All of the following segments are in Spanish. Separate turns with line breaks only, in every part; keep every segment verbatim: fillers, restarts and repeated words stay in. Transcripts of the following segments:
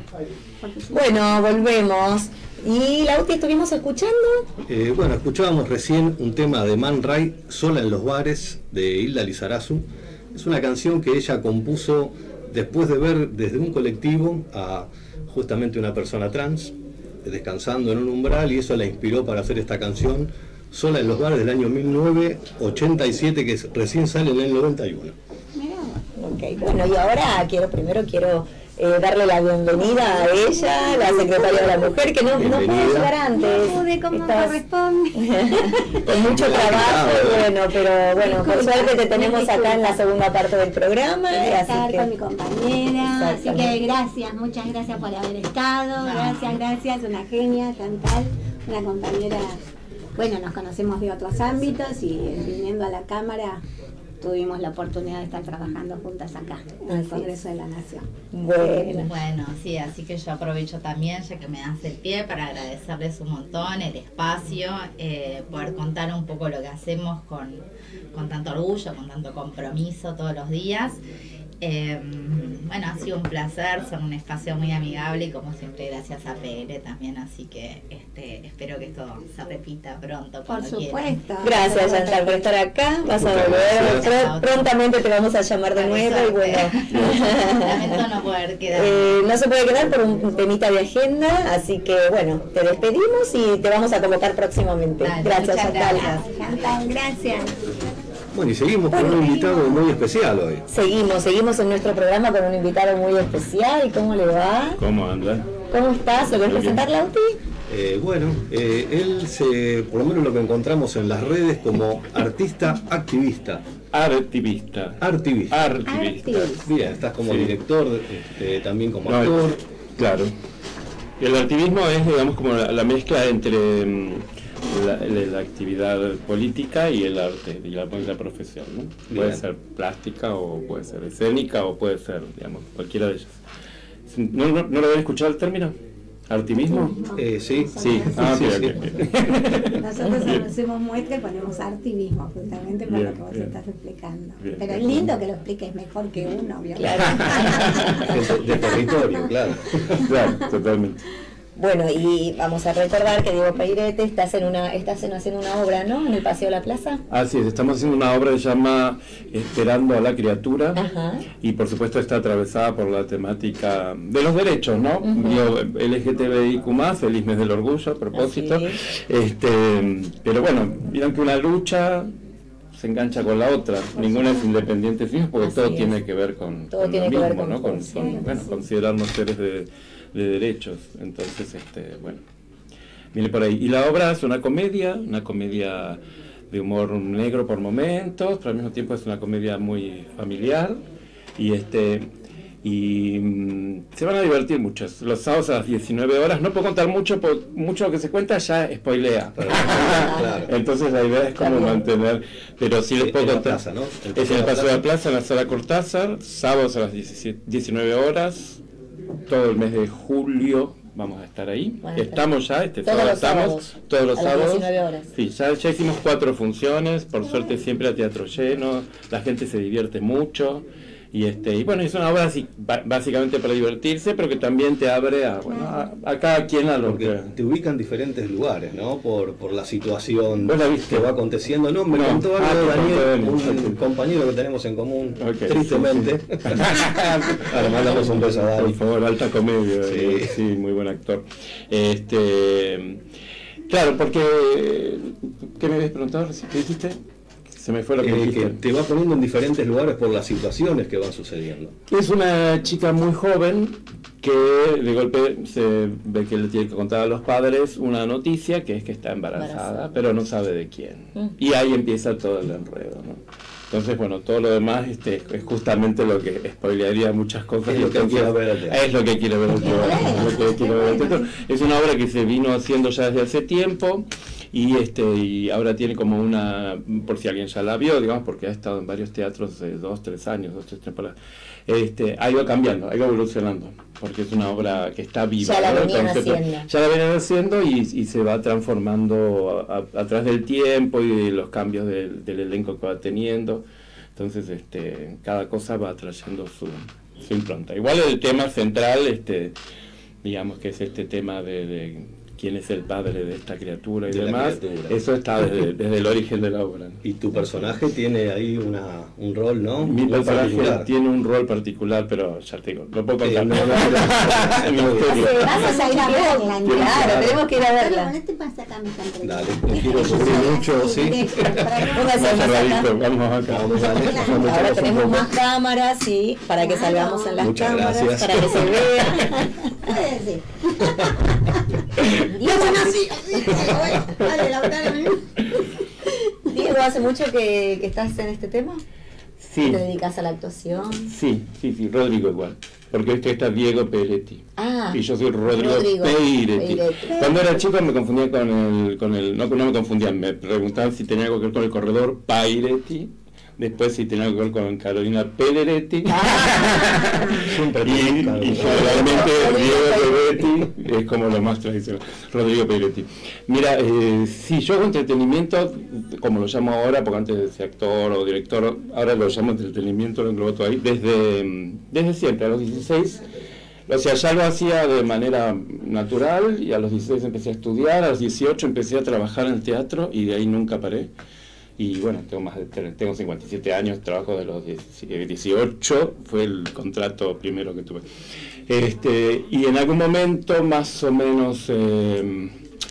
Bueno, volvemos. ¿Y Lauti estuvimos escuchando?
Eh, bueno, escuchábamos recién un tema de Man Ray, Sola en los bares, de Hilda Lizarazu. Es una canción que ella compuso después de ver desde un colectivo a justamente una persona trans descansando en un umbral, y eso la inspiró para hacer esta canción Sola en los bares del año mil novecientos ochenta y siete, que recién sale en el noventa y uno.
Ok, bueno, y ahora quiero primero quiero eh, darle la bienvenida a ella, la secretaria de la Mujer, que no, no pudo llegar antes.
No pude como
Estás
corresponde.
con mucho trabajo, bueno, pero bueno, por suerte te tenemos acá en la segunda parte del programa.
Quiero
Así
estar
que...
con mi compañera, así que gracias, muchas gracias por haber estado, gracias, gracias, una genia, Chantal, una compañera, bueno, nos conocemos de otros ámbitos y viniendo a la Cámara tuvimos la oportunidad de estar trabajando juntas acá, en el Congreso de la Nación.
Bueno.
Bueno, sí, así que yo aprovecho también, ya que me das el pie, para agradecerles un montón el espacio, eh, poder contar un poco lo que hacemos con, con tanto orgullo, con tanto compromiso todos los días. Eh, bueno, ha sido un placer, son un espacio muy amigable y como siempre gracias a P L también, así que este, espero que esto se repita pronto.
Por supuesto.
Quieran.
Gracias, Chantal, por estar acá. Vas a volver. Pr prontamente te vamos a llamar de nuevo y bueno.
Lamento no poder quedar.
Eh, no se puede quedar por un temita de agenda, así que bueno, te despedimos y te vamos a convocar próximamente.
Dale,
gracias,
muchas
Chantal.
gracias.
Chantal, gracias.
Bueno, y seguimos con un invitado muy especial hoy.
Seguimos, seguimos en nuestro programa con un invitado muy especial. ¿Cómo le va?
¿Cómo andan?
¿Cómo estás? ¿Lo querés presentar, Lauti?
Eh, bueno, eh, él se, por lo menos lo que encontramos en las redes como artista activista.
Artivista.
Artivista.
Artivista.
Bien, estás como
Sí.
director, este, también como
No,
actor.
Claro. El artivismo es, digamos, como la, la mezcla entre mm, la, la- la actividad política y el arte, y la, la profesión, ¿no? Puede
Bien.
ser plástica o puede ser escénica o puede ser, digamos, cualquiera de ellas. ¿No, no, ¿no lo habían escuchado el término? ¿Artivismo?
Eh, sí,
Sí. Ah,
sí,
bien,
sí.
bien, bien.
Nosotros
Bien.
hacemos muestra y ponemos artivismo, justamente por
Bien,
lo que vos
bien.
estás explicando.
Bien,
Pero es
bien.
lindo que lo expliques mejor que uno, obviamente.
de, de territorio, claro.
Claro, totalmente.
Bueno, y vamos a recordar que Diego Peirete estás en una, estás en, haciendo una obra, ¿no? En el Paseo de la Plaza.
Así es, estamos haciendo una obra que se llama Esperando a la Criatura.
Ajá.
Y por supuesto está atravesada por la temática de los derechos, ¿no? Digo, L G T B I Q más, feliz mes del orgullo, a propósito.
Así
Este, pero bueno, vieron que una lucha se engancha con la otra, ninguna es independiente, sí, porque
Así
todo
es.
tiene que ver con,
Todo
con
tiene
lo
que ver
mismo,
con
¿no? Con,
justicia,
con, bueno,
sí.
considerarnos seres de, de derechos. Entonces, este, bueno, viene por ahí. Y la obra es una comedia, una comedia de humor negro por momentos, pero al mismo tiempo es una comedia muy familiar y este y mm, se van a divertir mucho. Los sábados a las diecinueve horas, no puedo contar mucho, porque mucho lo que se cuenta ya spoilea.
Claro.
Entonces la idea es como
Está bien.
mantener, pero sí les puedo
En la
contar.
plaza, ¿no? El
Es en el
Paseo de la
Paseo de la
Plaza.
Plaza, en la sala Cortázar, sábados a las diecisiete diecinueve horas, todo el mes de julio vamos a estar ahí.
Bueno,
Estamos ya, este
todos
sábado
los
estamos,
sábados,
todos los
a las
sábados.
diecinueve horas.
Sí, ya, ya hicimos cuatro funciones, por suerte siempre a teatro lleno, la gente se divierte mucho. Y este y bueno, es una obra así, ba- básicamente para divertirse, pero que también te abre a, bueno, a, a cada quien a lo
Porque
que...
te ubica en diferentes lugares, ¿no? Por, por la situación
¿Vos la viste?
que va aconteciendo. No, me
No.
contó algo
Ah,
de
te contó
Daniel,
Daniel.
un
Ok.
compañero que tenemos en común,
Ok,
tristemente.
sí, sí.
Ahora mandamos un beso a Dani.
Por favor, alta comedia,
Sí.
eh, sí, muy buen actor. Este, claro, porque ¿qué me habías preguntado? ¿Qué dijiste? Se me fue lo que
Eh,
dijiste.
que te va poniendo en diferentes lugares por las situaciones que van sucediendo.
Es una chica muy joven que de golpe se ve que le tiene que contar a los padres una noticia, que es que está embarazada,
Embarazada.
pero no sabe de quién.
Mm.
Y ahí empieza todo el enredo, ¿no? Entonces, bueno, todo lo demás este, es justamente lo que spoilearía muchas cosas.
Es lo que
Entonces,
quiere ver el teatro.
Es lo que quiere ver el teatro, es lo que quiere ver el teatro. Es una obra que se vino haciendo ya desde hace tiempo. Y este y ahora tiene como una, por si alguien ya la vio, digamos, porque ha estado en varios teatros de dos, tres años, dos, tres temporadas, este, ha ido cambiando, ha ido evolucionando, porque es una obra que está viva.
Ya la
¿no?
venían
Entonces,
haciendo.
Ya la venían haciendo y, y se va transformando a, a, a través del tiempo y de los cambios del, del elenco que va teniendo. Entonces, este, cada cosa va trayendo su, su impronta. Igual el tema central, este digamos que es este tema de, de quién es el padre de esta criatura y
de
demás, eso está desde, desde el origen de la obra.
Y tu personaje tiene ahí una, un rol, ¿no?
Mi
Muy
personaje
particular.
tiene un rol particular, pero ya te digo, no puedo
Eh,
contar.
no, no, no, no,
Es
no, no,
misterio.
Vamos a ir a verla, ¿no?
Claro, tenemos que ir a verla.
Bueno, este pasa acá, me están preguntando.
Dale, no quiero sufrir mucho, sí.
Póngase
Más
más
cerradito,
acá.
vamos acá.
Vamos, dale.
Ahora tenemos más cámaras, sí, para que
Claro.
salgamos en las
Muchas
cámaras,
gracias.
para que se vea.
Puede ser.
Diego,
así, así. Bueno, dale, Lautaro.
Diego, ¿hace mucho que, que estás en este tema?
Sí,
¿Te dedicas a la actuación?
sí, sí, sí, Rodrigo igual. Porque este está Diego Peretti.
Ah,
Y yo soy Rodrigo,
Rodrigo
Peiretti.
Peiretti.
Cuando era chico me confundía con el, con el, no, no me confundían, me preguntaban si tenía algo que ver con el corredor Pairetti, después si tenía algo que ver con Carolina Pederetti,
Siempre
y, y generalmente Diego Peretti es como lo más tradicional, Rodrigo Peretti. Mira, eh, si yo hago entretenimiento, como lo llamo ahora, porque antes decía actor o director, ahora lo llamo entretenimiento, lo englobo todo ahí, desde, desde siempre, a los dieciséis. O sea, ya lo hacía de manera natural y a los dieciséis empecé a estudiar, a los dieciocho empecé a trabajar en el teatro y de ahí nunca paré. Y bueno, tengo más de, tengo cincuenta y siete años, trabajo de los dieciocho, fue el contrato primero que tuve. Este, y en algún momento, más o menos, eh,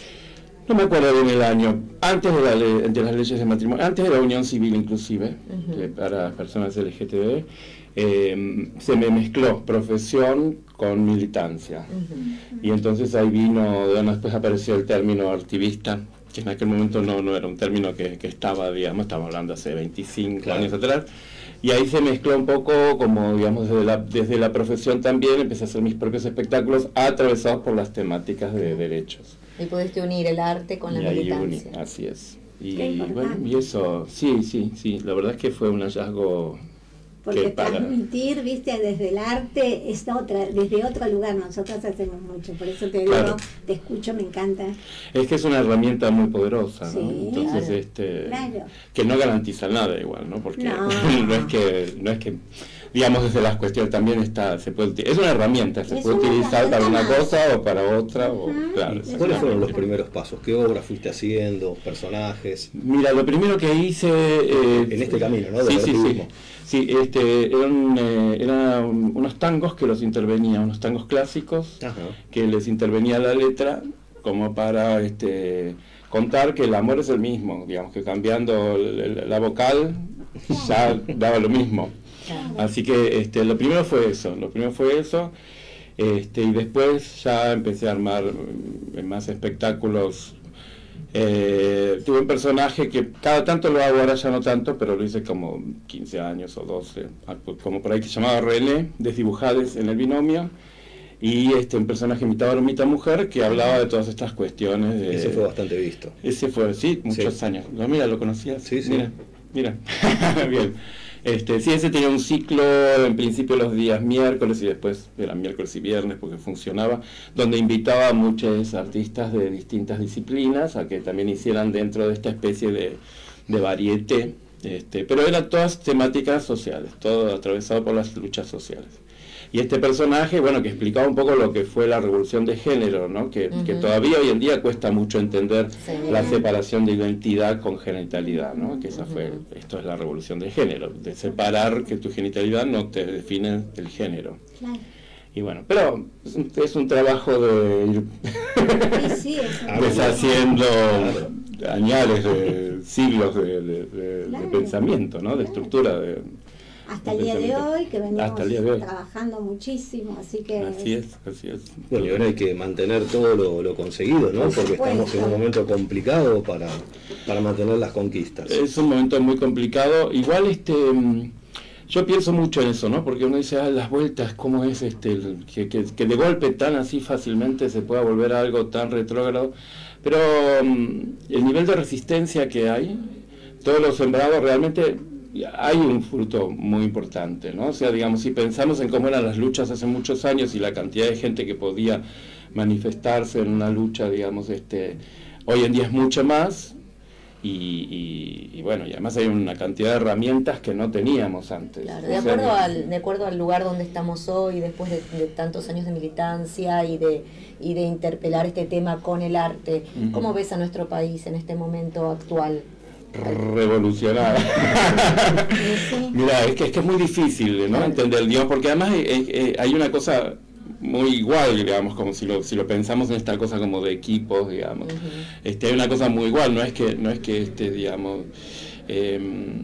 no me acuerdo bien el año, antes de, la ley, de las leyes de matrimonio, antes de la unión civil inclusive, uh-huh. que para personas L G T B, eh, se me mezcló profesión con militancia. Uh-huh. Y entonces ahí vino, después apareció el término activista, que en aquel momento no, no era un término que, que estaba, digamos, estamos hablando hace veinticinco claro. años atrás, y ahí se mezcló un poco, como digamos, desde la, desde la profesión también, empecé a hacer mis propios espectáculos atravesados por las temáticas de derechos.
Y pudiste unir el arte con la
y
militancia.
Uní, así es. Y bueno, y eso, sí, sí, sí, la verdad es que fue un hallazgo.
Porque
para...
transmitir, viste, desde el arte es otra, desde otro lugar, nosotros hacemos mucho, por eso te digo,
claro.
te escucho, me encanta.
Es que es una herramienta muy poderosa,
sí,
¿no? Entonces,
claro,
este,
claro.
que no garantiza nada igual, ¿no? Porque
no.
no es que, no es que, digamos, desde las cuestiones también está, se puede, es una herramienta, se
es
puede
una
utilizar para una
más.
cosa o para otra, uh-huh. o, claro.
¿Cuáles fueron los primeros pasos? ¿Qué obras fuiste haciendo? ¿Personajes?
Mira, lo primero que hice... Eh,
en este camino, ¿no?
Sí,
de
sí, sí. Sí, este, eran, eh, eran unos tangos que los intervenía, unos tangos clásicos, Ajá. que les intervenía la letra como para este, contar que el amor es el mismo, digamos que cambiando el, la vocal ya daba lo mismo. Así que este, lo primero fue eso, lo primero fue eso, este, y después ya empecé a armar más espectáculos. Eh, tuve un personaje que cada tanto lo hago, ahora ya no tanto, pero lo hice como quince años o doce, como por ahí, que se llamaba René, Desdibujades en el binomio, y este un personaje mitad varón, mitad mujer, que hablaba de todas estas cuestiones. De,
ese fue bastante visto.
Ese fue, sí, muchos sí. años. No, mira, lo conocías.
Sí, sí.
Mira, mira. Bien. Este, sí, ese tenía un ciclo, en principio los días miércoles y después eran miércoles y viernes porque funcionaba, donde invitaba a muchos artistas de distintas disciplinas a que también hicieran dentro de esta especie de, de varieté, este, pero eran todas temáticas sociales, todo atravesado por las luchas sociales. Y este personaje, bueno, que explicaba un poco lo que fue la revolución de género, ¿no? Que, uh-huh. que todavía hoy en día cuesta mucho entender sí. la separación de identidad con genitalidad, ¿no? Que esa uh-huh. fue, esto es la revolución de género, de separar que tu genitalidad no te define el género. Claro. Y bueno, pero es un, es un trabajo de ir sí, sí, deshaciendo añales de siglos de, de, de, claro. de pensamiento, ¿no? De estructura de...
Hasta el día de hoy, que venimos hoy. trabajando muchísimo, así que...
Así es, así es.
Bueno, y ahora hay que mantener todo lo, lo conseguido, ¿no?
Por
Porque
supuesto.
estamos en un momento complicado para, para mantener las conquistas.
Es un momento muy complicado. Igual, este, yo pienso mucho en eso, ¿no? Porque uno dice, ah, las vueltas, ¿cómo es este? El, que, que, que de golpe tan así fácilmente se pueda volver a algo tan retrógrado. Pero um, el nivel de resistencia que hay, todos los sembrados realmente... hay un fruto muy importante, ¿no? O sea, digamos, si pensamos en cómo eran las luchas hace muchos años y la cantidad de gente que podía manifestarse en una lucha, digamos, este, hoy en día es mucho más, Y, y, y bueno, y además hay una cantidad de herramientas que no teníamos antes.
Claro, de acuerdo al, de acuerdo al lugar donde estamos hoy, después de, de tantos años de militancia y de, y de interpelar este tema con el arte, uh-huh. ¿Cómo ves a nuestro país en este momento actual?
Revolucionada. Mira, es que, es que es muy difícil, ¿no? Entender, digamos, porque además hay, hay una cosa muy igual, digamos, como si lo, si lo pensamos en esta cosa como de equipos, digamos. Uh-huh. Este, hay una cosa muy igual, no es que, no es que este, digamos, eh,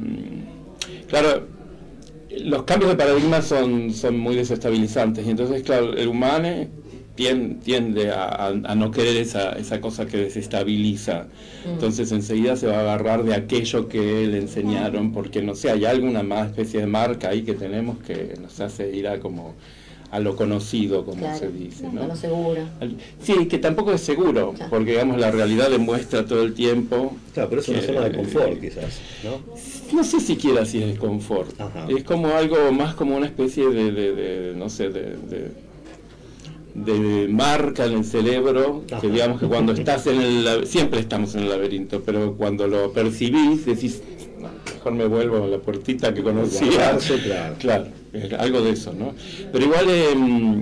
claro, los cambios de paradigma son, son muy desestabilizantes, y entonces, claro, el humano tiende, tiende a, a, a no querer esa, esa cosa que desestabiliza. Uh-huh. Entonces enseguida se va a agarrar de aquello que le enseñaron, porque no sé, hay alguna más especie de marca ahí que tenemos que nos hace ir a como a lo conocido, como claro, se dice, ¿no?
A lo seguro.
Sí, que tampoco es seguro, claro. Porque digamos la realidad demuestra todo el tiempo.
Claro, pero es una zona de confort, eh, quizás, ¿no?
No sé siquiera si es confort. Ajá. Es como algo más como una especie de, de, de no sé, de, de, de marca en el cerebro, ajá. Que digamos que cuando estás en el, siempre estamos en el laberinto, pero cuando lo percibís decís, no, mejor me vuelvo a la puertita que conocía. Claro, claro, algo de eso, ¿no? Pero igual, eh,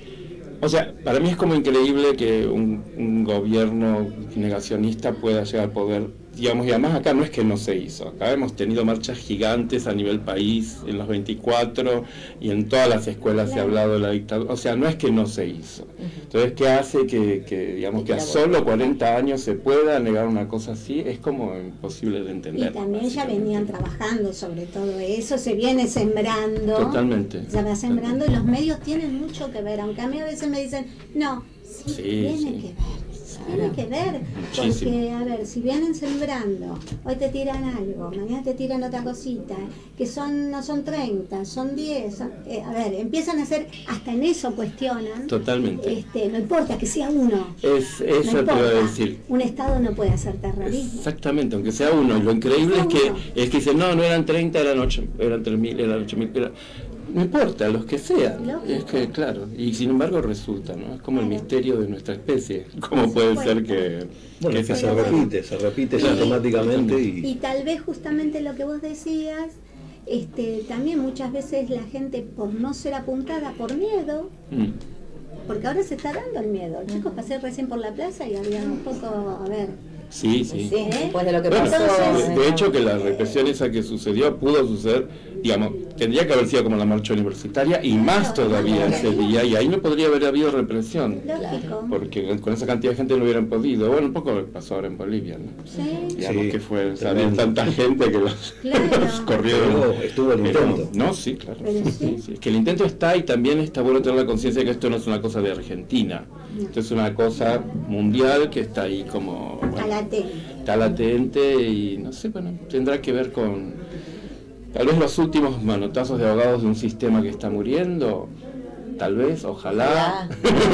o sea, para mí es como increíble que un, un gobierno negacionista pueda llegar a poder, digamos, y además acá no es que no se hizo, acá hemos tenido marchas gigantes a nivel país, en los veinticuatro, y en todas las escuelas se ha hablado de la dictadura, o sea, no es que no se hizo. Entonces, ¿qué hace que, que digamos, que a solo cuarenta años se pueda negar una cosa así? Es como imposible de entender.
Y también ya venían trabajando sobre todo eso, se viene sembrando.
Totalmente.
Se va sembrando, y los medios tienen mucho que ver, aunque a mí a veces me dicen, no, sí, sí tiene sí. que ver. Tiene que ver,
Muchísimo.
Porque, a ver, si vienen sembrando, hoy te tiran algo, mañana te tiran otra cosita, eh, que son no son treinta, son diez, eh, a ver, empiezan a hacer, hasta en eso cuestionan.
Totalmente.
Este, no importa que sea uno.
Es, eso no te iba a decir.
Un Estado no puede hacer terrorismo.
Exactamente, aunque sea uno. Y lo increíble es que, es que dicen, no, no eran treinta, eran ocho, eran tres mil, eran ocho mil, eran... No importa, los que sean, lógico. Es que claro, y sin embargo resulta, ¿no? Es como el misterio de nuestra especie, ¿cómo puede ser que...
Bueno,
que
que se repite, se repite
y,
automáticamente y...
Y tal vez justamente lo que vos decías, este, también muchas veces la gente por no ser apuntada por miedo, mm. porque ahora se está dando el miedo. Chicos, pasé recién por la plaza y había un poco, a ver...
Sí, sí.
Sí, después de lo que
bueno,
pasó.
De, de hecho, que la represión esa que sucedió pudo suceder, digamos, tendría que haber sido como la marcha universitaria y más todavía ese día, y ahí no podría haber habido represión.
Lógico.
Porque con esa cantidad de gente no hubieran podido. Bueno, un poco lo que pasó ahora en Bolivia, ¿no?
Sí.
Digamos
sí,
que fue, había tanta gente que los,
claro.
los corrieron.
Pero estuvo el intento.
No, sí, claro.
Sí.
Sí, sí. Es que el intento está, y también está bueno tener la conciencia de que esto no es una cosa de Argentina. Esto es una cosa mundial que está ahí como... Bueno,
está latente.
Está latente y no sé, bueno, tendrá que ver con tal vez los últimos manotazos de ahogados de un sistema que está muriendo, tal vez, ojalá.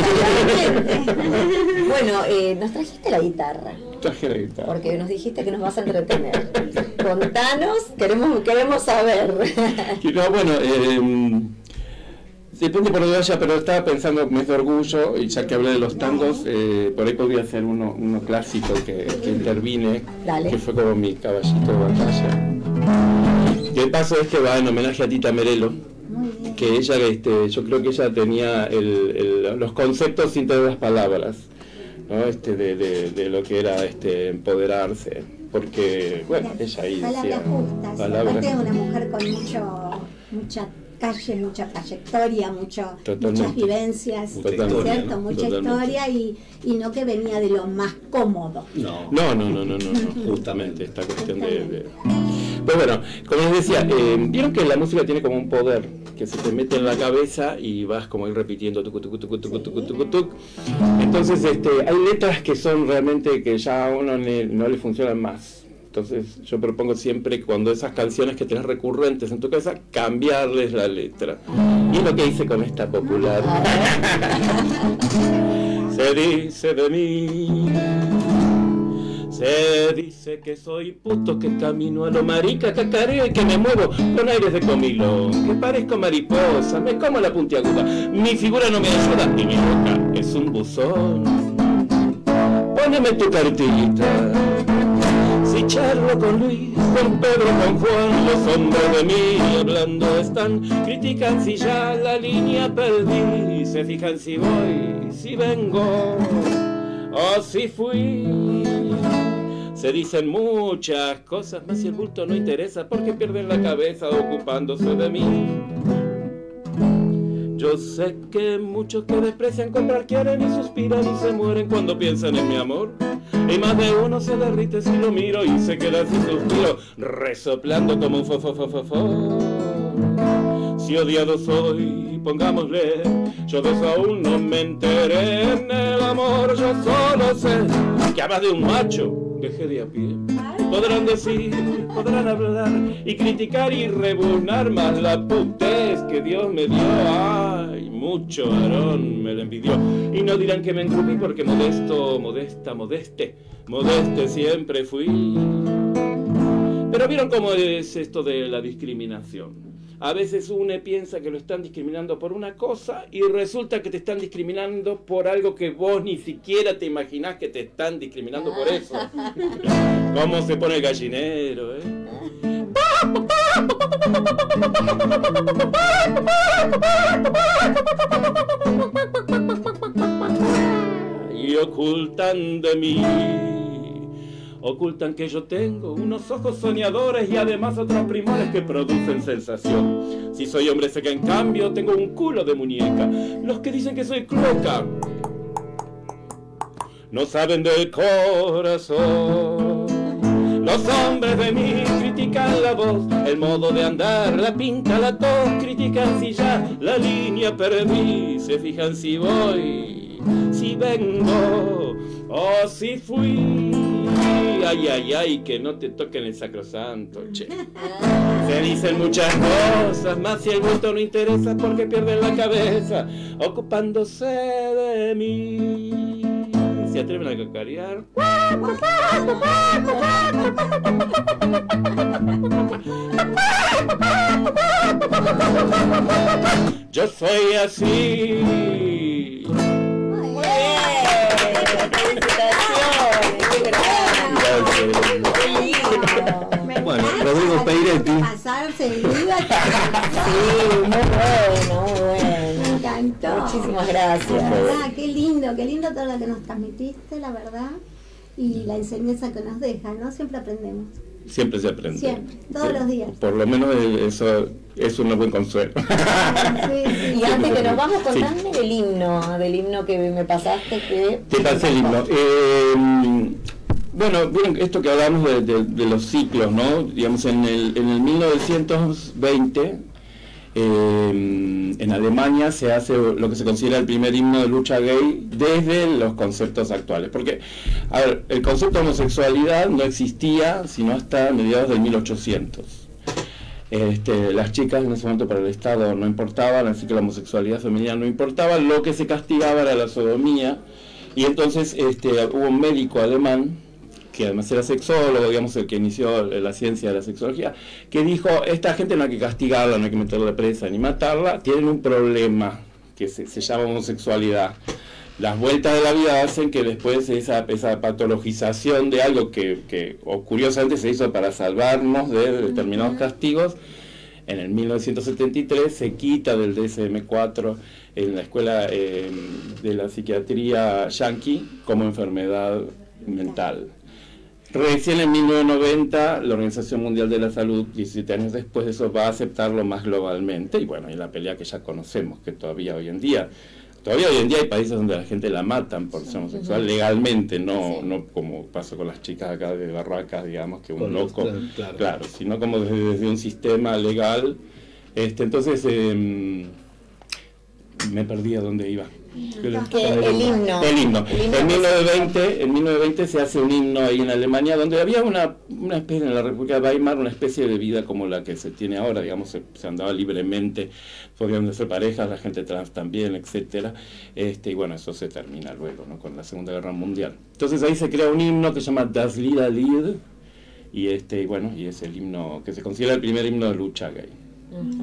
Bueno, eh, nos trajiste la guitarra.
Traje la guitarra.
Porque nos dijiste que nos vas a entretener. Contanos, queremos, queremos saber.
No, bueno, eh, depende por dónde vaya, pero estaba pensando mes de orgullo, y ya que hablé de los tangos, eh, por ahí podría ser uno, uno clásico que, que intervine,
Dale.
Que fue como mi caballito de batalla. Y el paso este va en homenaje a Tita Merelo, que ella, este, yo creo que ella tenía el, el, los conceptos sin tener las palabras, ¿no? Este, de, de, de lo que era este, empoderarse, porque, bueno, ella ahí decía...
Palabras justas,
palabras...
aparte de una mujer con mucho, mucha calle, mucha trayectoria, mucho, muchas vivencias,
Totalmente.
¿cierto? ¿no? Mucha
Totalmente.
Historia y, y no que venía de lo más cómodo.
No, no, no, no, no, no, justamente esta cuestión de, de... Pues bueno, como les decía, eh, vieron que la música tiene como un poder que se te mete en la cabeza y vas como ir repitiendo tucu, tucu, tucu, tucu, tucu, tucu, tucu. Entonces este, hay letras que son realmente que ya a uno ne, no le funcionan más. Entonces yo propongo siempre, cuando esas canciones que tenés recurrentes en tu cabeza, cambiarles la letra. Y es lo que hice con esta popular. Se dice de mí, se dice que soy puto, que camino a lo marica, cacareo y que me muevo con aires de comilón, que parezco mariposa, me como la puntiaguda, mi figura no me ayuda y mi boca es un buzón. Póneme tu cartita, si y charlo con Luis, con Pedro, con Juan, los hombres de mí hablando están, critican si ya la línea perdí, se fijan si voy, si vengo o si fui. Se dicen muchas cosas, más si el bulto no interesa, porque pierden la cabeza ocupándose de mí. Yo sé que muchos que desprecian comprar quieren y suspiran y se mueren cuando piensan en mi amor. Y más de uno se derrite si lo miro y se queda sin suspiro, resoplando como un fofofofofo. Si odiado soy, pongámosle, yo de eso aún no me enteré en el amor. Yo solo sé que hablas de un macho, dejé de a pie. Podrán decir, podrán hablar y criticar y rebuznar, más la putez que Dios me dio. Ay, mucho varón me la envidió. Y no dirán que me engrupí porque modesto, modesta, modeste, modeste siempre fui. Pero vieron cómo es esto de la discriminación. A veces uno piensa que lo están discriminando por una cosa y resulta que te están discriminando por algo que vos ni siquiera te imaginás que te están discriminando por eso. ¿Cómo se pone el gallinero, eh? Y ocultan de mí, ocultan que yo tengo unos ojos soñadores y además otros primores que producen sensación. Si soy hombre sé que en cambio tengo un culo de muñeca. Los que dicen que soy cloaca no saben del corazón. Los hombres de mí critican la voz, el modo de andar, la pinta, la tos. Critican si ya la línea perdí, se fijan si voy, si vengo o si fui. Ay, ay, ay, que no te toquen el sacrosanto, che. Se dicen muchas cosas, más si el gusto no interesa porque pierden la cabeza ocupándose de mí. Se atreven a cacarear. Yo soy así.
Muy bien. Felicitaciones.
Bueno, Rodrigo Peiretti.
Pasarse el día.
Sí, muy bueno, muy bueno.
Me encantó.
Muchísimas gracias.
Ah, qué lindo, qué lindo todo lo que nos transmitiste, la verdad. Y la enseñanza que nos deja, ¿no? Siempre aprendemos.
Siempre se aprende.
Siempre, todos los días.
Por lo menos eso es un buen consuelo.
Sí, sí.
Y antes que nos vamos,
Sí.
contame del himno, del himno que me pasaste. Que
¿Qué tal el himno? Eh, bueno, vieron esto que hablamos de, de, de los ciclos, ¿no? Digamos, en el, en el mil novecientos veinte, eh, en Alemania se hace lo que se considera el primer himno de lucha gay desde los conceptos actuales. Porque, a ver, el concepto de homosexualidad no existía sino hasta mediados del mil ochocientos. Este, las chicas en ese momento para el Estado no importaban, así que la homosexualidad femenina no importaba, lo que se castigaba era la sodomía. Y entonces este, hubo un médico alemán, que además era sexólogo, digamos, el que inició la ciencia de la sexología, que dijo, esta gente no hay que castigarla, no hay que meterla presa ni matarla, tienen un problema que se, se llama homosexualidad. Las vueltas de la vida hacen que después esa, esa patologización de algo que, que o curiosamente se hizo para salvarnos de determinados castigos, en el mil novecientos setenta y tres se quita del D S M cuatro en la escuela eh, de la psiquiatría yanqui como enfermedad mental. Recién en mil novecientos noventa la Organización Mundial de la Salud, diecisiete años después de eso, va a aceptarlo más globalmente, y bueno, y la pelea que ya conocemos, que todavía hoy en día, todavía hoy en día hay países donde la gente la matan por ser homosexual, legalmente, no, sí. no como pasó con las chicas acá de Barracas, digamos, que un
con
loco,
los, claro.
claro, sino como desde, desde un sistema legal. Este, entonces, eh, me perdí a dónde iba.
Que el himno.
El himno.
El himno
en mil novecientos veinte, en mil novecientos veinte se hace un himno ahí en Alemania donde había una, una especie, en la República de Weimar, una especie de vida como la que se tiene ahora, digamos, se, se andaba libremente, podían ser parejas, la gente trans también, etcétera. Este, y bueno, eso se termina luego, ¿no? Con la Segunda Guerra Mundial. Entonces ahí se crea un himno que se llama Das Liederlied, y este, y bueno, y es el himno que se considera el primer himno de lucha gay.
Uh-huh.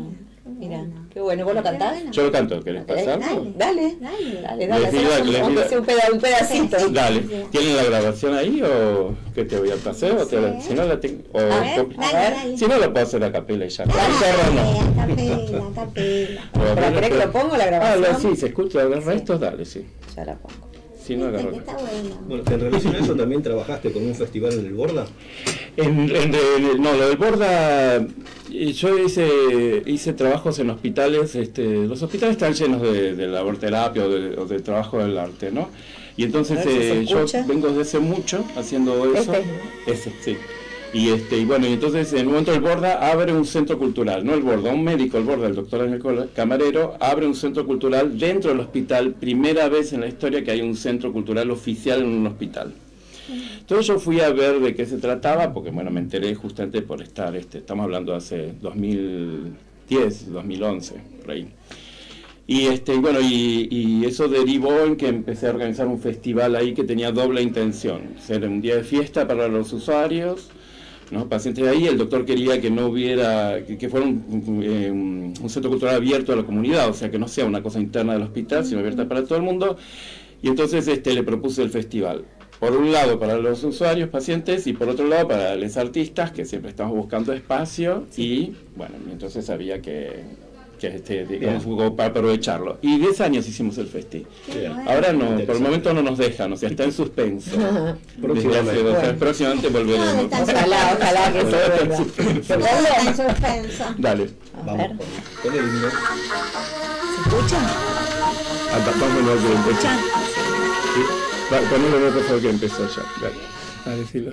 Mira, qué bueno. ¿Vos lo cantás?
Yo lo canto, ¿querés pasar?
Dale.
Dale,
Dale.
dale, dale.
Les digo,
hacemos
les
un,
digo.
aunque sea un, peda- un pedacito.
Dale, ¿tienen la grabación ahí o que te voy a pasar? O te la-
Sí.
si no la tengo, o-
A ver,
o-
dale, dale.
si no lo puedo hacer a capela y ya. Con
Dale,
guitarra no.
a capela, a capela.
O-
¿Pero querés que lo pongo la
Ah,
grabación?
lo- sí, se escucha, agarra esto, dale, sí.
Ya la pongo.
Si no,
Viste
agarra.
que está bueno.
Bueno, en relación a eso también trabajaste con un festival en el Borda.
En, en- en- no, lo del Borda, y yo hice hice trabajos en hospitales, este, los hospitales están llenos de, de laborterapia o de, o de trabajo del arte, ¿no? Y entonces
A ver si se
eh, yo
escucha.
vengo desde hace mucho haciendo eso.
Este.
Ese, sí. Y este y bueno, y entonces en un momento el Borda abre un centro cultural, no el Borda, un médico, el Borda, el doctor Daniel Cola- Camarero, abre un centro cultural dentro del hospital, primera vez en la historia que hay un centro cultural oficial en un hospital. Entonces yo fui a ver de qué se trataba, porque bueno, me enteré justamente por estar, este, estamos hablando hace dos mil diez, dos mil once, por ahí. Y este, y bueno, y, y eso derivó en que empecé a organizar un festival ahí que tenía doble intención, ser un día de fiesta para los usuarios, ¿no? Pacientes de ahí. El doctor quería que no hubiera, que, que fuera un, un, eh, un centro cultural abierto a la comunidad, o sea, que no sea una cosa interna del hospital, sino abierta para todo el mundo. Y entonces este, le propuse el festival. Por un lado para los usuarios, pacientes, y por otro lado para los artistas, que siempre estamos buscando espacio, y bueno, entonces había que, que este, digamos, para aprovecharlo. Y diez años hicimos el festi.
Bien.
Ahora no, por el momento no nos dejan, o sea, está en suspenso. Desde hace dos años, próximamente volveremos.
No, está-
Ojalá, ojalá que se vuelva. ¿Te
Todo
pongo?
está en suspenso.
Dale.
A
Vamos
ver.
con, con el himno.
¿Se escucha?
Ah, vámonos de empezar. Sí. Va, ponelo de por favor que empezó ya. Dale. A decirlo.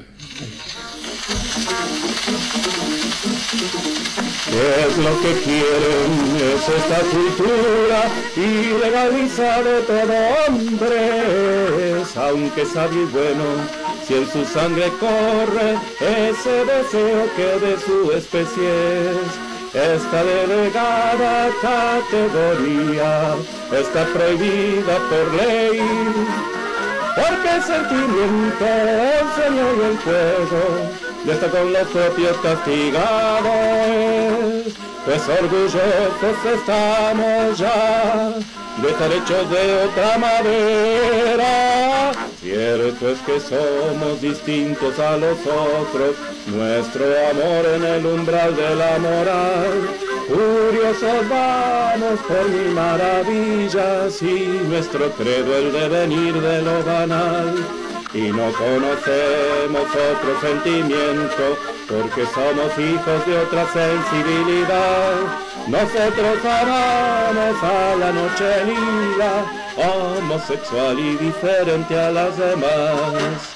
¿Qué es lo que quieren? Es esta cultura y legalizar a todo hombre. Aunque sabio y bueno, si en su sangre corre ese deseo que de su especie es. Esta delegada categoría está prohibida por ley. Porque el sentimiento, el sueño y el fuego ya está con los propios castigadores. Pues orgullosos estamos ya de estar hechos de otra madera. Cierto es que somos distintos a los otros, nuestro amor en el umbral de la moral. Curiosos vamos por mil maravillas y nuestro credo el devenir de lo banal. Y no conocemos otro sentimiento porque somos hijos de otra sensibilidad. Nosotros amamos a la noche lila, homosexual y diferente a las demás.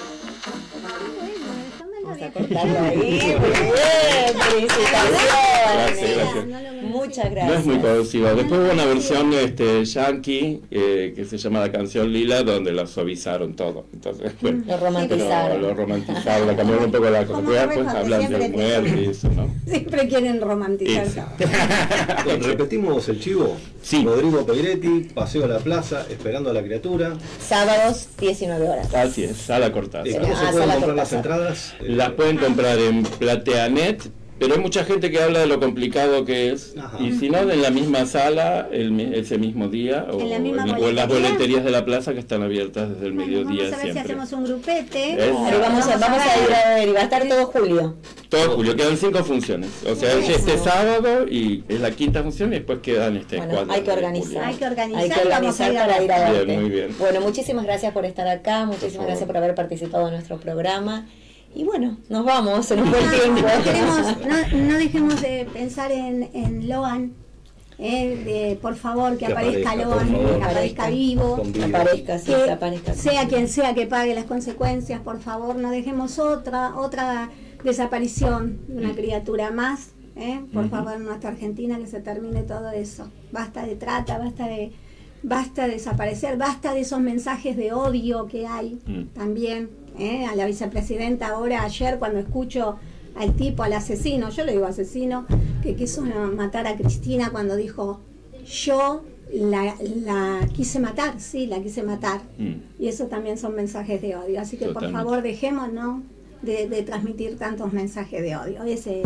Vamos a cortarlo ahí. Muy bien, felicitaciones.
Gracias, gracias.
Muchas
No
gracias.
es muy conocido. Después hubo una versión este, yankee eh, que se llama La Canción Lila, donde la suavizaron todo. Entonces, bueno,
Lo romantizaron.
Lo, lo romantizaron, lo cambiaron un poco la cosa.
Como
Porque
Torres,
después
porque
hablan de
siempre
muerte y eso, ¿no?
Siempre quieren romantizar
Sí.
todo.
Bueno, repetimos el chivo.
Sí.
Rodrigo Peiretti, Paseo a la Plaza, Esperando a la Criatura.
Sábados, diecinueve horas.
Así es, Sala Cortázar.
Eh, ¿Cómo
Ah,
se pueden
Sala
comprar las
Cortázar.
entradas? Eh,
Las pueden comprar en Plateanet, pero hay mucha gente que habla de lo complicado que es.
Ajá.
Y si no, en la misma sala, el, mi- ese mismo día, o
¿En la
en,
misma
o en las
boletería?
boleterías de la plaza que están abiertas desde el
Bueno,
mediodía
vamos a ver si
siempre.
hacemos un grupete.
¿Ves?
Ahí vamos a, vamos a ir a ver y va a estar todo julio.
Todo julio, quedan cinco funciones. O sea,
Eso.
este sábado y es la quinta función y después quedan este
Bueno,
cuatro
hay que
de
organizar.
julio.
Hay que organizar,
Hay que
vamos a
organizar
ir a
para ir a
Bien,
verte.
muy bien.
Bueno, muchísimas gracias por estar acá, muchísimas
favor.
gracias por haber participado en nuestro programa. Y bueno, nos vamos, se nos fue el tiempo.
No, queremos- no, no dejemos de pensar en, en Loan. eh, de, por favor, que,
Que
aparezca,
aparezca,
Loan,
por favor.
que aparezca vivo.
Con
Que
vida.
aparezca, sí,
Que
que aparezca.
sea quien sea que pague las consecuencias, por favor, no dejemos otra otra desaparición de una criatura más. ¿eh? Por
Ujú.
favor, en nuestra Argentina, que se termine todo eso. Basta de trata, basta de basta de desaparecer, basta de esos mensajes de odio que hay
Mm.
también. ¿eh? A la vicepresidenta ahora, ayer, cuando escucho al tipo, al asesino, yo le digo asesino, que quiso matar a Cristina cuando dijo, yo la, la quise matar, sí, la quise matar.
Mm.
Y eso también son mensajes de odio. Así que
Totalmente.
por favor dejémonos de, de transmitir tantos mensajes de odio. Ese,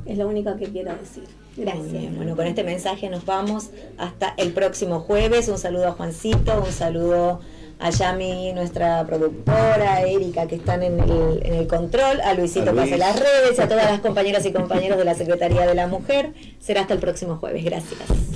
Es lo único que quiero decir. Gracias.
Muy bien. Bueno, con este mensaje nos vamos hasta el próximo jueves. Un saludo a Juancito, un saludo a Yami, nuestra productora, Erika, que están en el, en el control, a Luisito, que hace las redes, a todas las compañeras y compañeros de la Secretaría de la Mujer. Será hasta el próximo jueves. Gracias.